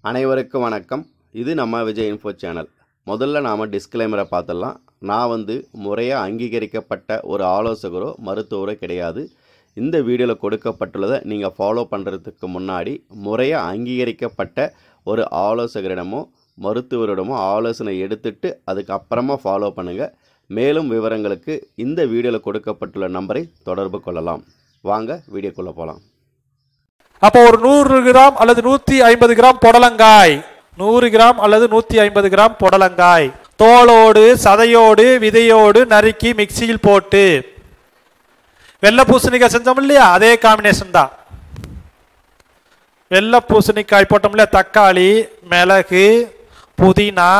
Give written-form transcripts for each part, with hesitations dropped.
அனைவருக்கும் வணக்கம். இது நம்ம விஜய் இன்ஃபோ சேனல். முதல்ல நாம் டிஸ்க்ளைமரை பார்த்துடலாம். நான் முறையாக அங்கீகரிக்கப்பட்ட ஒரு ஆலோசகரோ மருத்துவரோ கிடையாது. இந்த வீடியோவில் கொடுக்கப்பட்டுள்ளதை நீங்கள் ஃபாலோ பண்ணுறதுக்கு முன்னாடி முறையாக அங்கீகரிக்கப்பட்ட ஒரு ஆலோசகரிடமோ மருத்துவரிடமோ ஆலோசனை எடுத்துட்டு அதுக்கப்புறமா ஃபாலோ பண்ணுங்கள். மேலும் விவரங்களுக்கு இந்த வீடியோவில் கொடுக்கப்பட்டுள்ள நம்பரை தொடர்பு கொள்ளலாம். வாங்க வீடியோக்குள்ளே போகலாம். அப்போ ஒரு 100 கிராம் அல்லது 150 கிராம் புடலங்காய், 100 கிராம் அல்லது 150 கிராம் புடலங்காய் தோலோடு சதையோடு விதையோடு நறுக்கி மிக்சியில் போட்டு வெள்ளை பூசணிக்காய் செஞ்சோம் இல்லையா, அதே காம்பினேஷன் தான். வெள்ளை பூசணிக்காய் போட்டோம் இல்லையா, தக்காளி, மிளகு, புதினா,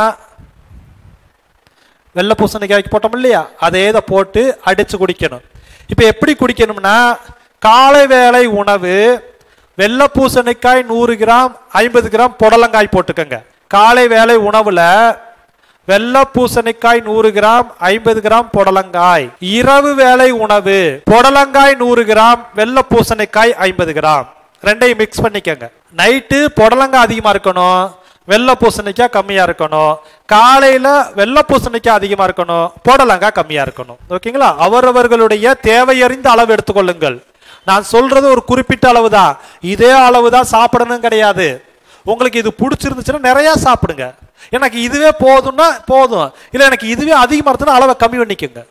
வெள்ளை பூசணிக்காய்க்கு போட்டோம் இல்லையா, அதே இதை போட்டு அடிச்சு குடிக்கணும். இப்போ எப்படி குடிக்கணும்னா, காலை வேளை உணவு வெள்ளை பூசணிக்காய் 100 கிராம் 50 கிராம் புடலங்காய் போட்டுக்கோங்க. காலை வேளை உணவுல வெள்ளை பூசணிக்காய் 100 கிராம் 50 கிராம் புடலங்காய். இரவு வேளை உணவு புடலங்காய் 100 கிராம் வெள்ளை பூசணிக்காய் 50 கிராம். ரெண்டையும் மிக்ஸ் பண்ணிக்கோங்க. நைட்டு புடலங்காய் அதிகமா இருக்கணும், வெள்ளை பூசணிக்காய் கம்மியா இருக்கணும். காலையில வெள்ளை பூசணிக்காய் அதிகமா இருக்கணும், புடலங்காய் கம்மியா இருக்கணும். ஓகேங்களா? அவரவர்களுடைய தேவையறிந்த அளவு எடுத்துக்கொள்ளுங்கள். நான் சொல்றது ஒரு குறிப்பிட்ட அளவு தான், இதே அளவு தான் சாப்பிடணும் கிடையாது. உங்களுக்கு இது பிடிச்சிருந்துச்சுன்னா நிறைய சாப்பிடுங்க. எனக்கு இதுவே போதும்னா போதும், இல்லை எனக்கு இதுவே அதிகமாக இருந்ததுன்னா அளவை கம்மி பண்ணிக்கோங்க.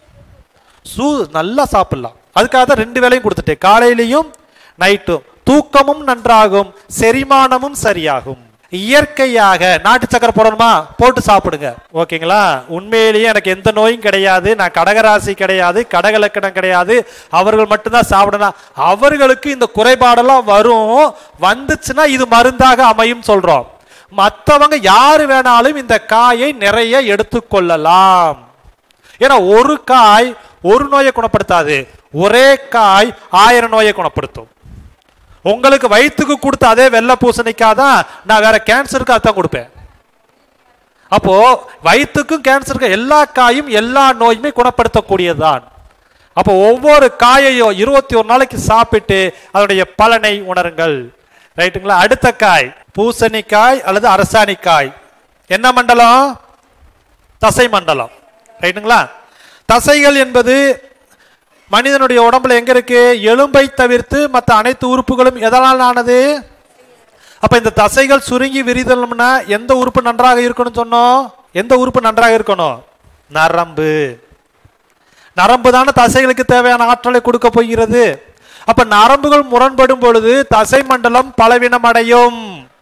நல்லா சாப்பிடலாம். அதுக்காக தான் 2 வேளையும் கொடுத்துட்டேன், காலையிலையும் நைட்டும். தூக்கமும் நன்றாகும், செரிமானமும் சரியாகும். இயற்கையாக நாட்டு சக்கரை போடணுமா, போட்டு சாப்பிடுங்க. ஓகேங்களா? உண்மையிலேயே எனக்கு எந்த நோயும் கிடையாது, நான் கடகராசி கிடையாது, கடகலக்கணம் கிடையாது. அவர்கள் மட்டும்தான் சாப்பிடணும். அவர்களுக்கு இந்த குறைபாடெல்லாம் வரும், வந்துச்சுன்னா இது மருந்தாக அமையும் சொல்றோம். மற்றவங்க யாரு வேணாலும் இந்த காயை நிறைய எடுத்துக்கொள்ளலாம். ஏன்னா ஒரு காய் ஒரு நோயை குணப்படுத்தாது, ஒரே காய் 1000 நோயை குணப்படுத்தும். உங்களுக்கு வயிற்றுக்கு கொடுத்த அதே வெள்ளை பூசணிக்காய் தான் நான் வேற கேன்சருக்கு அதான் கொடுப்பேன். அப்போ வயிற்றுக்கும் கேன்சருக்கு எல்லா காயும் எல்லா நோயுமே குணப்படுத்தக்கூடியதுதான். அப்போ ஒவ்வொரு காயையும் 21 நாளைக்கு சாப்பிட்டு அதனுடைய பலனை உணருங்கள். ரைட்டுங்களா? அடுத்த காய் பூசணிக்காய் அல்லது அரசாணிக்காய். என்ன மண்டலம்? தசை மண்டலம். ரைட்டுங்களா? தசைகள் என்பது மனிதனுடைய உடம்புல எங்க இருக்கு? எலும்பை தவிர்த்து மற்ற அனைத்து உறுப்புகளும் எதனால் ஆனது? அப்ப இந்த தசைகள் சுருங்கி விரிதல்னா எந்த உறுப்பு நன்றாக இருக்கணும் சொன்னோம்? எந்த உறுப்பு நன்றாக இருக்கணும்? நரம்பு. நரம்பு தானே தசைகளுக்கு தேவையான ஆற்றலை கொடுக்க போகிறது. அப்ப நரம்புகள் முரண்படும் பொழுது தசை மண்டலம் பலவீனம் அடையும்.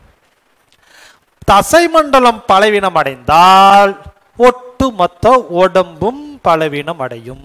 தசை மண்டலம் பலவீனம் அடைந்தால் ஒட்டுமொத்த உடம்பும் பலவீனம் அடையும்.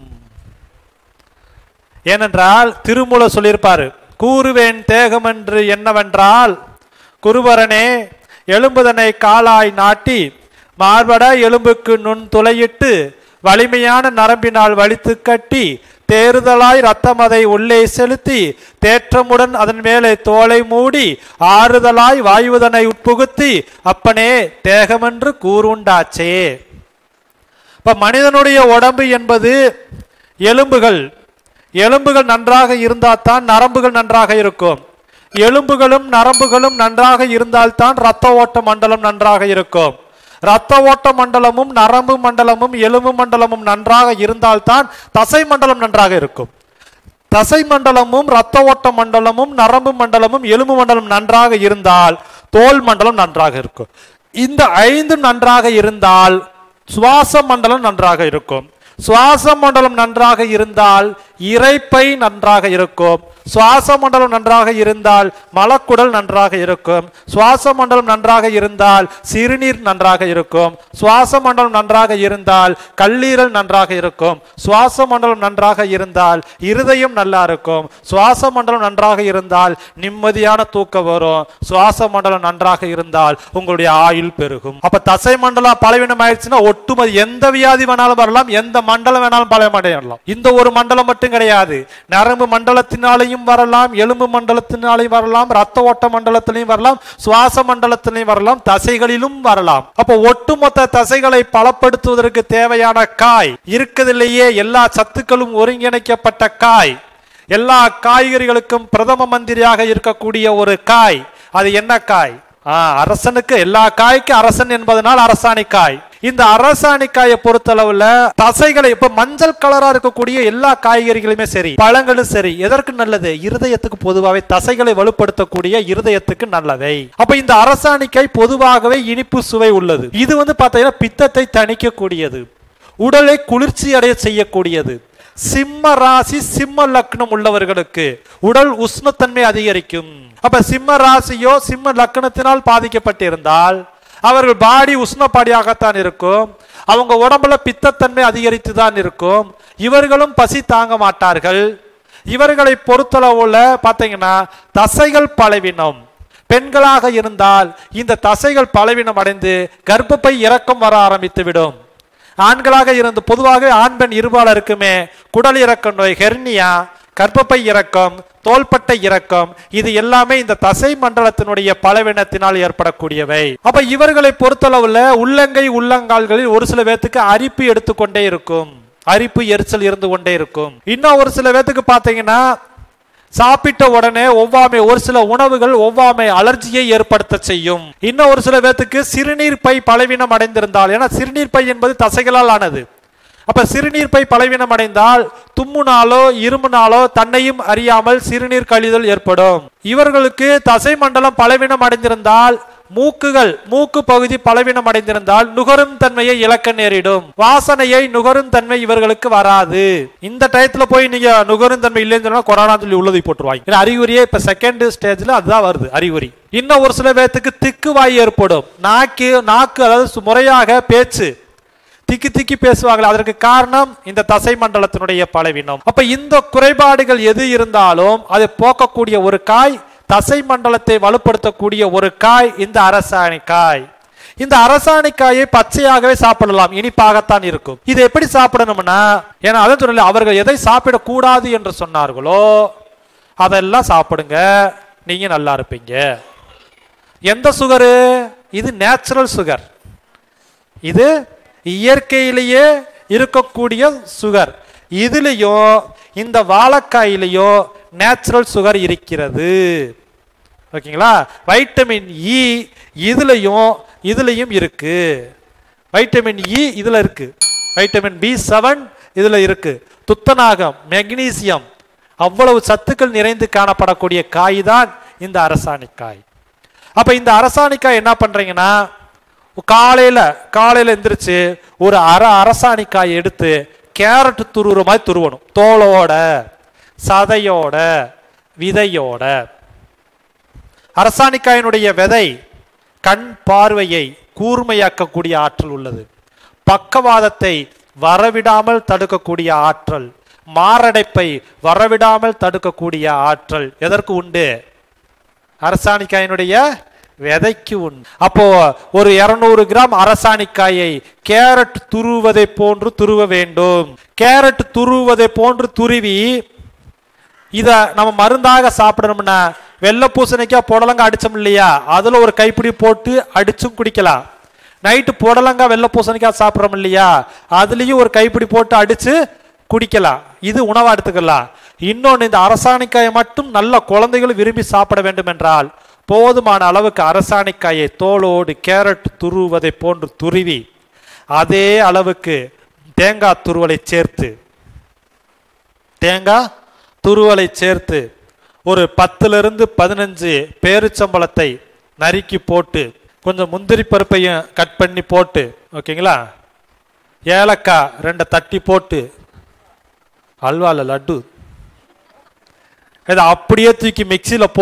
ஏனென்றால் திருமூல சொல்லியிருப்பாரு, கூறுவேன் தேகம் என்று என்னவென்றால் குருவரனே எலும்புதனை காலாய் நாட்டி மார்பட எலும்புக்கு நுண் துளையிட்டு வலிமையான நரம்பினால் வலித்து கட்டி தேறுதலாய் இரத்தமதை உள்ளே செலுத்தி தேற்றமுடன் அதன் மேலே தோலை மூடி ஆறுதலாய் வாயுதனை உட்புகுத்தி அப்பனே தேகமென்று கூறுண்டாச்சே. இப்ப மனிதனுடைய உடம்பு என்பது எலும்புகள். எலும்புகள் நன்றாக இருந்தால் தான் நரம்புகள் நன்றாக இருக்கும். எலும்புகளும் நரம்புகளும் நன்றாக இருந்தால்தான் இரத்த ஓட்ட மண்டலம் நன்றாக இருக்கும். இரத்த ஓட்ட மண்டலமும் நரம்பு மண்டலமும் எலும்பு மண்டலமும் நன்றாக இருந்தால்தான் தசை மண்டலம் நன்றாக இருக்கும். தசை மண்டலமும் இரத்த ஓட்ட மண்டலமும் நரம்பு மண்டலமும் எலும்பு மண்டலம் நன்றாக இருந்தால் தோல் மண்டலம் நன்றாக இருக்கும். இந்த 5 நன்றாக இருந்தால் சுவாச மண்டலம் நன்றாக இருக்கும். சுவாச மண்டலம் நன்றாக இருந்தால் இரைப்பை நன்றாக இருக்கும். சுவாச மண்டலம் நன்றாக இருந்தால் மலக்குடல் நன்றாக இருக்கும். சுவாச மண்டலம் நன்றாக இருந்தால் சிறுநீர் நன்றாக இருக்கும். சுவாச மண்டலம் நன்றாக இருந்தால் கல்லீரல் நன்றாக இருக்கும். சுவாச மண்டலம் நன்றாக இருந்தால் இருதயம் நல்லா இருக்கும். சுவாச மண்டலம் நன்றாக இருந்தால் நிம்மதியான தூக்கம் வரும். சுவாச மண்டலம் நன்றாக இருந்தால் உங்களுடைய ஆயுள் பெருகும். அப்ப தசை மண்டலம் பலவீனம் ஆயிடுச்சுன்னா ஒட்டுமொத்த எந்த வியாதி வேணாலும் வரலாம், எந்த மண்டலம் வேணாலும் பலவீனம். இந்த ஒரு மண்டலம் மட்டும் கிடையாது, நரம்பு மண்டலத்தினாலையும் வரலாம், எலும்பு மண்டலத்தினாலையும் வரலாம், ரத்த ஓட்ட மண்டலத்திலையும் வரலாம், சுவாச மண்டலத்திலையும் வரலாம், தசைகளிலும் வரலாம். அப்போ ஒட்டுமொத்த தசைகளை பலப்படுத்துவதற்கு தேவையான காய் இருக்குதில்லையே, எல்லா சத்துக்களும் ஒருங்கிணைக்கப்பட்ட காய், எல்லா காய்கறிகளுக்கும் பிரதம மந்திரியாக இருக்கக்கூடிய ஒரு காய். அது என்ன காய்? அரசனுக்கு எல்லா காய்க்கும் அரசன் என்பதனால் அரசாணிக்காய். இந்த அரசாணிக்காயை பொறுத்தளவுல தசைகளை, இப்ப மஞ்சள் கலரா இருக்கக்கூடிய எல்லா காய்கறிகளுமே சரி, பழங்களும் சரி, எதற்கு நல்லது? இருதயத்துக்கு பொதுவாகவே தசைகளை வலுப்படுத்தக்கூடிய இருதயத்துக்கு நல்லதை. அப்ப இந்த அரசாணிக்காய் பொதுவாகவே இனிப்பு சுவை உள்ளது. இது பாத்தீங்கன்னா பித்தத்தை தணிக்கக்கூடியது, உடலை குளிர்ச்சி அடைய செய்யக்கூடியது. சிம்ம ராசி சிம்ம லக்னம் உள்ளவர்களுக்கு உடல் உஷ்ணத்தன்மை அதிகரிக்கும். அப்ப சிம்ம ராசியோ சிம்ம லக்னத்தினால் பாதிக்கப்பட்டிருந்தால் அவர்கள் பாடி உஷ்ணப்பாடியாகத்தான் இருக்கும். அவங்க உடம்புல பித்தத்தன்மை அதிகரித்து தான் இருக்கும். இவர்களும் பசி தாங்க மாட்டார்கள். இவர்களை பொறுத்தளவுல பாத்தீங்கன்னா தசைகள் பலவீனம். பெண்களாக இருந்தால் இந்த தசைகள் பலவீனம் அடைந்து கர்ப்பப்பை இறக்கம் வர ஆரம்பித்து விடும். ஆண்களாக இருந்து பொதுவாக ஆண் பெண் இருபாலருக்குமே குடல் இறக்க நோய், ஹெர்னியா, கர்ப்பப்பை இறக்கம், தோள்பட்டை இறக்கம், இது எல்லாமே இந்த தசை மண்டலத்தினுடைய பலவீனத்தினால் ஏற்படக்கூடியவை. அப்ப இவர்களை பொறுத்தளவுல உள்ளங்கை உள்ளங்கால்களில் ஒரு சில பேத்துக்கு அரிப்பு எடுத்துக்கொண்டே இருக்கும், அரிப்பு எரிச்சல் இருந்து கொண்டே இருக்கும். இன்னும் ஒரு சில பேத்துக்கு பாத்தீங்கன்னா சாப்பிட்ட உடனே ஒவ்வாமை, ஒரு சில உணவுகள் ஒவ்வாமை அலர்ஜியை ஏற்படுத்த செய்யும். இன்னும் ஒரு சில பேத்துக்கு சிறுநீர் பை பலவீனம் அடைந்திருந்தால், ஏன்னா சிறுநீர் பை என்பது தசைகளால் ஆனது. அப்ப சிறுநீர் பை பலவீனம் அடைந்தால் தும்முனாலோ இருமுனாலோ தன்னையும் அறியாமல் சிறுநீர் கழிதல் ஏற்படும். இவர்களுக்கு தசை மண்டலம் பலவீனம் அடைந்திருந்தால், மூக்கு பகுதி பலவீனம் அடைந்திருந்தால் நுகரும் தன்மையை இழக்க நேரிடும். வாசனையை நுகரும் தன்மை இவர்களுக்கு வராது. இந்த டயத்துல போய் நீங்க நுகரும் தன்மை இல்லைன்னு சொன்னா கொரோனா சொல்லி உள்ளதை போட்டுருவாங்க. அறிகுறியே இப்ப செகண்ட் ஸ்டேஜ்ல அதுதான் வருது அறிகுறி. இன்னும் ஒரு சில பேத்துக்கு திக்கு வாய் ஏற்படும். நாக்கு அதாவது முறையாக பேச்சு திக்கி திக்கி பேசுவார்கள். அதற்கு காரணம் இந்த தசை மண்டலத்தினுடைய பலவீனம். அப்ப இந்த குறைபாடுகள் எது இருந்தாலும் அதை போக்கக்கூடிய ஒரு காய், தசை மண்டலத்தை வலுப்படுத்தக்கூடிய ஒரு காய் இந்த அரசாணிக்காய். இந்த அரசாணிக்காயை பச்சையாகவே சாப்பிடலாம், இனிப்பாகத்தான் இருக்கும். இது எப்படி சாப்பிடணும்னா, ஏன்னா அதை சொல்லல, அவர்கள் எதை சாப்பிடக்கூடாது என்று சொன்னார்களோ அதெல்லாம் சாப்பிடுங்க, நீங்க நல்லா இருப்பீங்க. எந்த சுகரு? இது நேச்சுரல் சுகர், இது இயற்கையிலேயே இருக்கக்கூடிய சுகர். இதுலயும் இந்த வாழைக்காயிலையும் நேச்சுரல் சுகர் இருக்கிறது. ஓகேங்களா? வைட்டமின் இ இதுலயும் இருக்கு. வைட்டமின் இ இதுல இருக்கு, வைட்டமின் B7 இதுல இருக்கு, துத்தநாகம், மெக்னீசியம், அவ்வளவு சத்துக்கள் நிறைந்து காணப்படக்கூடிய காய் தான் இந்த அரசாணிக்காய். அப்ப இந்த அரசாணிக்காய் என்ன பண்றீங்கன்னா, காலையில எந்திரிச்சு ஒரு அரசாணிக்காய் எடுத்து கேரட் துருவுற மாதிரி துருவணும், தோலோட சதையோட விதையோட. அரசாணிக்காயினுடைய விதை கண் பார்வையை கூர்மையாக்கக்கூடிய ஆற்றல் உள்ளது, பக்கவாதத்தை வரவிடாமல் தடுக்கக்கூடிய ஆற்றல், மாரடைப்பை வரவிடாமல் தடுக்கக்கூடிய ஆற்றல் எதற்கு உண்டு? அரசாணிக்காயினுடைய விதைக்கு உண்டு. அப்போ ஒரு 200 கிராம் அரசாணிக்காயை கேரட் துருவதை போன்று துருவ வேண்டும். கேரட் துருவதை போன்று துருவி இத நம்ம மருந்தாக சாப்பிடணும்னா, வெள்ளை பூசணிக்காய் புடலங்காய் அடிச்சோம் இல்லையா, அதுல ஒரு கைப்பிடி போட்டு அடிச்சும் குடிக்கலாம். நைட்டு புடலங்காய் வெள்ளை பூசணிக்காய் சாப்பிட்றோம் இல்லையா, அதுலயும் ஒரு கைப்பிடி போட்டு அடிச்சு குடிக்கலாம். இது உணவா எடுத்துக்கலாம். இன்னொன்று, இந்த அரசாணிக்காயை மட்டும் நல்ல குழந்தைகள் விரும்பி சாப்பிட வேண்டும் என்றால் போதுமான அளவுக்கு அரசாணிக்காயை தோலோடு கேரட் துருவதை போன்று துருவி அதே அளவுக்கு தேங்காய் துருவலை சேர்த்து ஒரு 10 to 15 பேரிச்சம்பழத்தை நறுக்கி போட்டு கொஞ்சம் முந்திரி பருப்பையும் கட் பண்ணி போட்டு, ஓகேங்களா, ஏலக்காய் 2 தட்டி போட்டு, அல்வால லட்டு இதை அப்படியே தூக்கி மிக்சியில்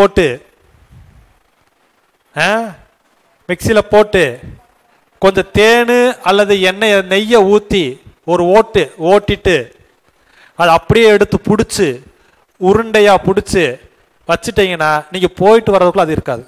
போட்டு கொஞ்சம் தேன் அல்லது நெய்யை ஊற்றி ஒரு ஓட்டிட்டு அதை அப்படியே எடுத்து பிடிச்சி உருண்டையா பிடிச்சி வச்சுட்டீங்கன்னா நீங்க போயிட்டு வர்றதுக்குள்ள அது இருக்காது.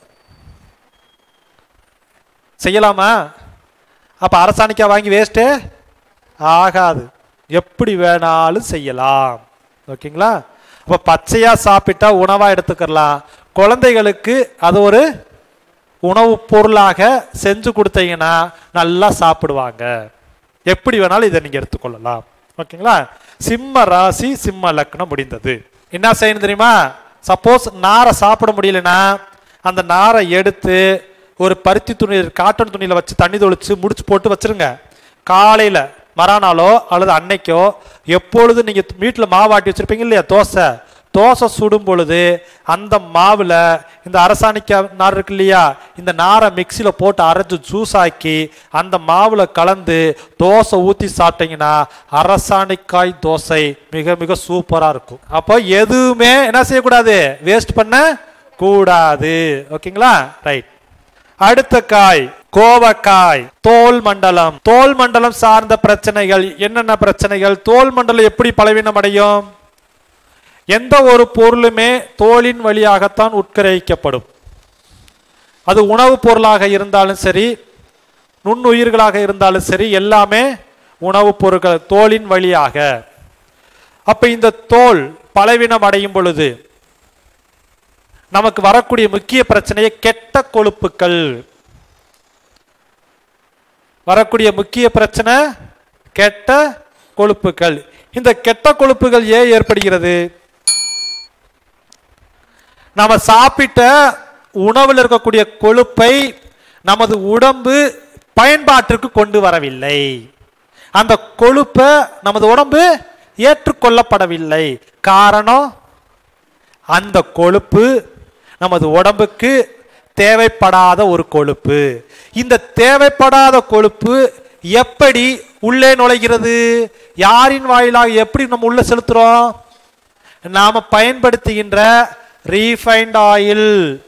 செய்யலாமா? அப்ப அரசாணிக்காய் வாங்கி வேஸ்டே ஆகாது, எப்படி வேணாலும் செய்யலாம். ஓகேங்களா? அப்ப பச்சையா சாப்பிட்டா உணவா எடுத்துக்கலாம். குழந்தைகளுக்கு அது ஒரு உணவு பொருளாக செஞ்சு கொடுத்தீங்கன்னா நல்லா சாப்பிடுவாங்க. எப்படி வேணாலும் இதை நீங்க எடுத்துக்கொள்ளலாம். ஓகேங்களா? சிம்ம ராசி சிம்ம லக்னம் முடிந்தது. என்ன செய்யணும் தெரியுமா? சப்போஸ் நாரை சாப்பிட முடியலன்னா அந்த நாரை எடுத்து ஒரு பருத்தி துணி காட்டன் துணியில் வச்சு தண்ணி தொளிச்சு முடிச்சு போட்டு வச்சிருங்க. காலையில் மறானாலோ அல்லது அன்னைக்கோ எப்பொழுது நீங்கள் வீட்டில் மாவாட்டி வச்சுருப்பீங்க இல்லையா, தோசை சுடும் பொழுது அந்த மாவில் இந்த அரசாணிக்காய் நார் இருக்கு இல்லையா, இந்த நாரை மிக்சியில் போட்டு அரைச்சி ஜூஸ் ஆக்கி அந்த மாவில் கலந்து தோசை ஊற்றி சாப்பிட்டீங்கன்னா அரசாணிக்காய் தோசை மிக மிக சூப்பராக இருக்கும். அப்போ எதுவுமே என்ன செய்யக்கூடாது, வேஸ்ட் பண்ண கூடாது. ஓகேங்களா, ரைட். அடுத்த காய் கோவக்காய். தோல் மண்டலம். தோல் மண்டலம் சார்ந்த பிரச்சனைகள் என்னென்ன பிரச்சனைகள்? தோல் மண்டலம் எப்படி பலவீனம் அடையும்? எந்த ஒரு பொருளுமே தோலின் வழியாகத்தான் உட்கிரகிக்கப்படும். அது உணவுப் பொருளாக இருந்தாலும் சரி, நுண்ணுயிர்களாக இருந்தாலும் சரி, எல்லாமே உணவுப் பொருட்கள் தோலின் வழியாக. அப்ப இந்த தோல் பலவீனம் அடையும் பொழுது நமக்கு வரக்கூடிய முக்கிய பிரச்சனையை கெட்ட கொழுப்புக்கள். வரக்கூடிய முக்கிய பிரச்சனை கெட்ட கொழுப்புகள். இந்த கெட்ட கொழுப்புகள் ஏன் ஏற்படுகிறது? நாம சாப்பிட்ட உணவில் இருக்கக்கூடிய கொழுப்பை நமது உடம்பு பயன்பாட்டிற்கு கொண்டு வரவில்லை. அந்த கொழுப்பை நமது உடம்பு ஏற்றுக்கொள்ளப்படவில்லை. காரணம், அந்த கொழுப்பு நமது உடம்புக்கு தேவைப்படாத ஒரு கொழுப்பு. இந்த தேவைப்படாத கொழுப்பு எப்படி உள்ளே நுழைகிறது? யாரின் வாயிலாக எப்படி நம்ம உள்ள செலுத்துறோம்? நாம பயன்படுத்துகின்ற refined oil,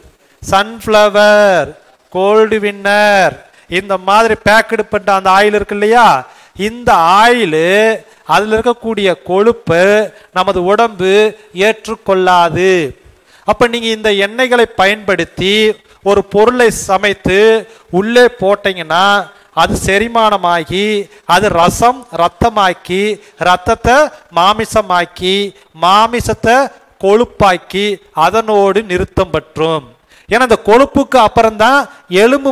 sunflower, Gold Winner, இந்த மாதிரி பேக்கெட் பண்ண அந்த ஆயில் இருக்கு இல்லையா, இந்த ஆயில் அதில் இருக்கக்கூடிய கொழுப்பு நமது உடம்பு ஏற்றுக்கொள்ளாது. அப்ப நீங்க இந்த எண்ணெய்களை பயன்படுத்தி ஒரு பொருளை சமைத்து உள்ளே போட்டீங்கன்னா அது செரிமானமாகி அது ரத்தமாக்கி ரத்தத்தை மாமிசமாக்கி மாமிசத்தை கொழுப்பாக்கி அதனோடு நிறுத்தம் பற்றும். ஏன்னா இந்த கொழுப்புக்கு அப்புறம்தான் எலும்பு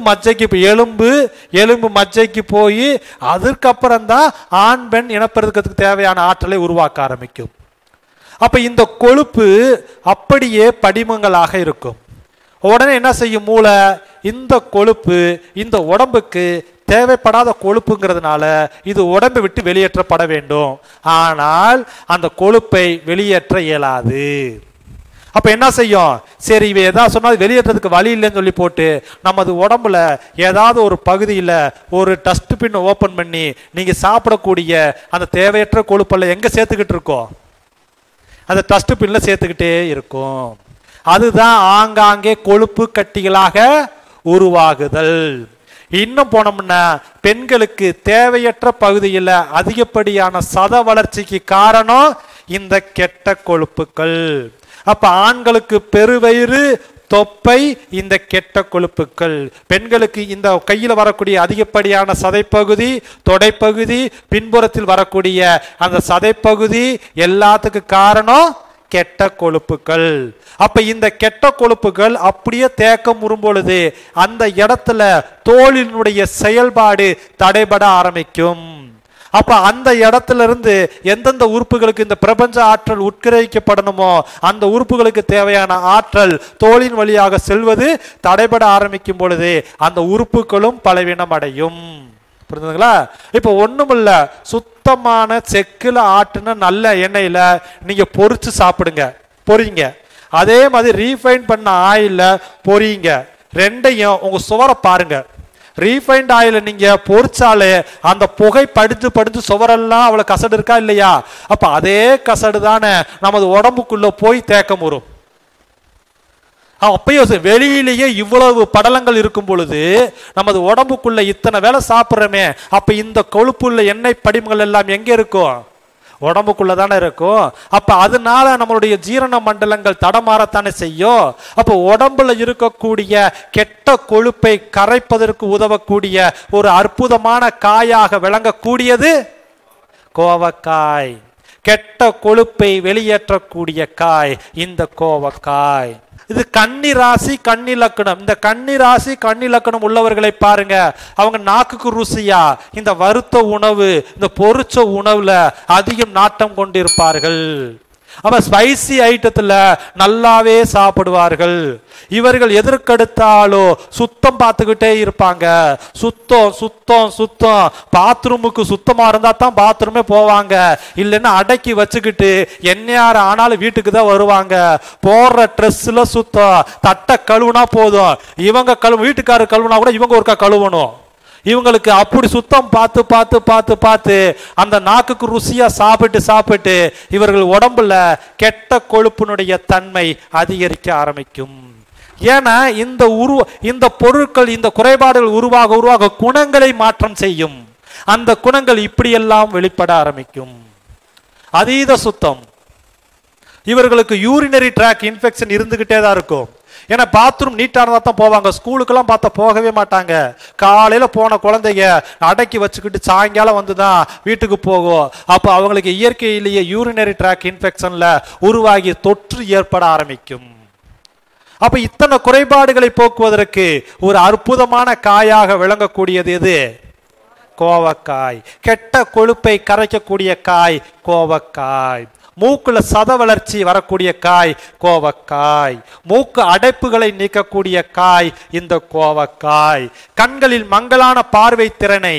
மஜ்ஜைக்கு போய் அதற்கப்புறம்தான் ஆண் பெண் இனப்பெருக்கத்துக்கு தேவையான ஆற்றலை உருவாக்க ஆரம்பிக்கும். அப்ப இந்த கொழுப்பு அப்படியே படிமங்களாக இருக்கும். உடனே என்ன செய்யும் மூளை? இந்த கொழுப்பு இந்த உடம்புக்கு தேவைப்படாத கொழுப்புங்கிறதுனால இது உடம்பை விட்டு வெளியேற்றப்பட வேண்டும். ஆனால் அந்த கொழுப்பை வெளியேற்ற இயலாது. அப்ப என்ன செய்யும்? சரி, இவ ஏதாவது சொன்னா வெளியேற்றதுக்கு வழி இல்லைன்னு சொல்லி போட்டு நமது உடம்புல ஏதாவது ஒரு பகுதியில் ஒரு டஸ்ட்பின் ஓபன் பண்ணி நீங்க சாப்பிடக்கூடிய அந்த தேவையற்ற கொழுப்பெல்லாம் எங்க சேர்த்துக்கிட்டு இருக்கோம்? அந்த டஸ்ட்பின்ல சேர்த்துக்கிட்டே இருக்கும். அதுதான் ஆங்காங்கே கொழுப்பு கட்டிகளாக உருவாகுதல். இன்னும் போனோம்னா பெண்களுக்கு தேவையற்ற பகுதியில் அதிகப்படியான சத வளர்ச்சிக்கு காரணம் இந்த கெட்ட கொழுப்புகள். அப்ப ஆண்களுக்கு பெருவயிறு, தொப்பை, இந்த கெட்ட கொழுப்புகள். பெண்களுக்கு இந்த கையில் வரக்கூடிய அதிகப்படியான சதைப்பகுதி, தொடைப்பகுதி, பின்புறத்தில் வரக்கூடிய அந்த சதைப்பகுதி எல்லாத்துக்கு காரணம் கெட்ட கொழுப்புகள். அப்ப இந்த கெட்ட கொழுப்புகள் அப்படியே தேக்கம் வரும்பொழுது அந்த இடத்துல தோலினுடைய செயல்பாடு தடைபட ஆரம்பிக்கும். அப்ப அந்த இடத்துல இருந்து எந்தெந்த உறுப்புகளுக்கு இந்த பிரபஞ்ச ஆற்றல் உட்கிரகிக்கப்படணுமோ அந்த உறுப்புகளுக்கு தேவையான ஆற்றல் தோலின் வழியாக செல்வது தடைபட ஆரம்பிக்கும் பொழுது அந்த உறுப்புகளும் பலவீனம் அடையும். புரிஞ்சுதுங்களா? இப்ப ஒண்ணுமில்ல, சுத்தமான செக்குல ஆட்டுன நல்ல எண்ணெயில நீங்க பொரிச்சு சாப்பிடுங்க, பொரிங்க. அதே மாதிரி ரீஃபைன் பண்ண ஆயில பொரியுங்க. ரெண்டையும் உங்க சுவரை பாருங்க. ரீஃபைண்ட் ஆயில நீங்க பொரிச்சாலே அந்த புகை படிஞ்சு சுவரெல்லாம் அவ்வளவு கசடு இருக்கா இல்லையா? அப்ப அதே கசடு தானே நமது உடம்புக்குள்ள போய் தேக்கம் வரும். அப்பயும் வெளியிலேயே இவ்வளவு படலங்கள் இருக்கும் பொழுது நமது உடம்புக்குள்ள இத்தனை வேலை சாப்பிட்றோமே, அப்ப இந்த கொழுப்புள்ள எண்ணெய் படிமங்கள் எல்லாம் எங்க இருக்கும்? உடம்புக்குள்ள தானே இருக்கும். அப்ப அதனால நம்மளுடைய ஜீரண மண்டலங்கள் தடமாறத்தானே செய்யும். அப்ப உடம்புல இருக்கக்கூடிய கெட்ட கொழுப்பை கரைப்பதற்கு உதவக்கூடிய ஒரு அற்புதமான காயாக விளங்கக்கூடியது கோவக்காய். கெட்ட கொழுப்பை வெளியேற்றக்கூடிய காய் இந்த கோவக்காய். இது கன்னி ராசி கன்னி லக்கணம். இந்த கன்னி ராசி கன்னி லக்கணம் உள்ளவர்களை பாருங்க, அவங்க நாக்குக்கு ருசியா இந்த வறுத்த உணவு, இந்த பொரிச்ச உணவுல அதிகம் நாட்டம் கொண்டிருப்பார்கள். அப்ப ஸ்பைசி ஐட்டத்துல நல்லாவே சாப்பிடுவார்கள். இவர்கள் எதற்கெடுத்தாலோ சுத்தம் பார்த்துக்கிட்டே இருப்பாங்க. சுத்தம் சுத்தம் சுத்தம். பாத்ரூமுக்கு சுத்தமா இருந்தா தான் பாத்ரூமே போவாங்க. இல்லைன்னா அடக்கி வச்சுக்கிட்டு என்னையார ஆனாலும் வீட்டுக்கு தான் வருவாங்க. போடுற ட்ரெஸ்ல சுத்தம். தட்டை கழுவுனா போதும். இவங்க வீட்டுக்காரர் கழுவுனா கூட இவங்க ஒருக்கா கழுவணும். இவங்களுக்கு அப்படி சுத்தம் பார்த்து பார்த்து பார்த்து பார்த்து அந்த நாக்குக்கு ருசியா சாப்பிட்டு சாப்பிட்டு இவர்கள் உடம்புல கெட்ட கொழுப்பினுடைய தன்மை அதிகரிக்க ஆரம்பிக்கும். ஏன்னா இந்த பொருட்கள், இந்த குறைபாடுகள் உருவாக உருவாக குணங்களை மாற்றம் செய்யும். அந்த குணங்கள் இப்படியெல்லாம் வெளிப்பட ஆரம்பிக்கும். அதீத சுத்தம். இவர்களுக்கு யூரினரி ட்ராக் இன்ஃபெக்ஷன் இருந்துகிட்டே தான் இருக்கும். ஏன்னா பாத்ரூம் நீட்டா இருந்தா தான் போவாங்க. ஸ்கூலுக்கெல்லாம் பார்த்தா போகவே மாட்டாங்க. காலையில போன குழந்தைங்க அடக்கி வச்சுக்கிட்டு சாயங்காலம் வந்துதான் வீட்டுக்கு போகும். அப்போ அவங்களுக்கு இயற்கையிலேயே யூரினரி ட்ராக் இன்ஃபெக்ஷன்ல உருவாகி தொற்று ஏற்பட ஆரம்பிக்கும். அப்ப இத்தனை குறைபாடுகளை போக்குவதற்கு ஒரு அற்புதமான காயாக விளங்கக்கூடியது எது? கோவக்காய். கெட்ட கொழுப்பை கரைக்கக்கூடிய காய் கோவக்காய். மூக்குல சத வளர்ச்சி வரக்கூடிய காய் கோவக்காய். மூக்கு அடைப்புகளை நீக்கக்கூடிய காய் இந்த கோவக்காய். கண்களில் மங்கலான பார்வை திறனை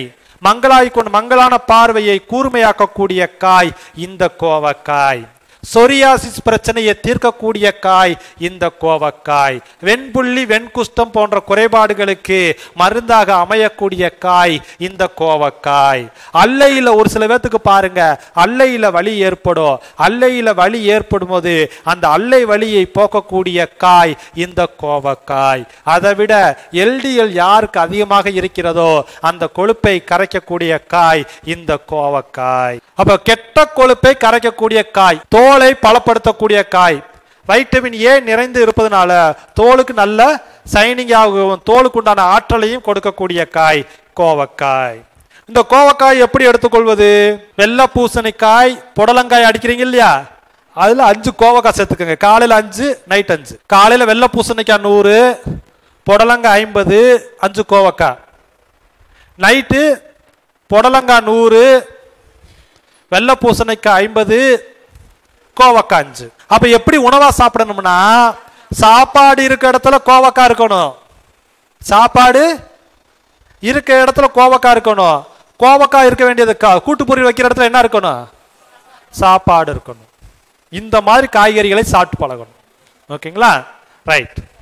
மங்களான பார்வையை கூர்மையாக்கக்கூடிய காய் இந்த கோவக்காய். சொரியாசிஸ் பிரச்சனையை தீர்க்கக்கூடிய காய் இந்த கோவக்காய். வெண்புள்ளி, வெண்குஷ்டம் போன்ற குறைபாடுகளுக்கு மருந்தாக அமையக்கூடிய காய் இந்த கோவக்காய். அல்லையில ஒரு சில பேத்துக்கு பாருங்க, அல்லையில வலி ஏற்படும். அல்லையில வலி ஏற்படும் போது அந்த அல்லை வலியை போக்கக்கூடிய காய் இந்த கோவக்காய். அதை விட எல்டிஎல் யாருக்கு அதிகமாக இருக்கிறதோ அந்த கொழுப்பை கரைக்கக்கூடிய காய் இந்த கோவக்காய். அப்ப கெட்ட கொழுப்பை கரைக்கக்கூடிய காய், தோலை பலப்படுத்தக்கூடிய காய். வைட்டமின் ஏ நிறைந்து இருப்பதனால தோலுக்கு நல்ல சைனிங் ஆகும், தோலுக்கு உண்டான ஆற்றலையும் கொடுக்கக்கூடிய காய் கோவக்காய். இந்த கோவக்காய் எப்படி எடுத்துக்கொள்வது? வெள்ளை பூசணிக்காய், புடலங்காய் அடிக்கிறீங்க இல்லையா, அதுல 5 கோவக்காய் சேர்த்துக்கோங்க. காலையில 5, நைட் 5. காலையில வெள்ளை பூசணிக்காய் 100, புடலங்காய் 50, 5 கோவக்காய். நைட்டு புடலங்காய் 100, வெள்ளை பூசணிக்காய் 50, கோவக்காய் 5. அப்ப எப்படி உணவா சாப்பிடணும்னா, சாப்பாடு இருக்க இடத்துல கோவக்காய் இருக்கணும். சாப்பாடு இருக்க இடத்துல கோவக்காய் இருக்கணும். கோவக்காய் இருக்க வேண்டியது கூட்டு பொரியல் வைக்கிற இடத்துல என்ன இருக்கணும்? சாப்பாடு இருக்கணும். இந்த மாதிரி காய்கறிகளை சாப்பிட்டு பழகணும். ஓகேங்களா? ரைட்.